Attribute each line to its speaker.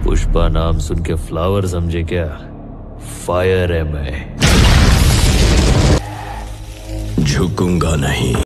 Speaker 1: पुष्पा नाम सुन के फ्लावर समझे क्या? फायर है मैं।
Speaker 2: झुकूंगा नहीं।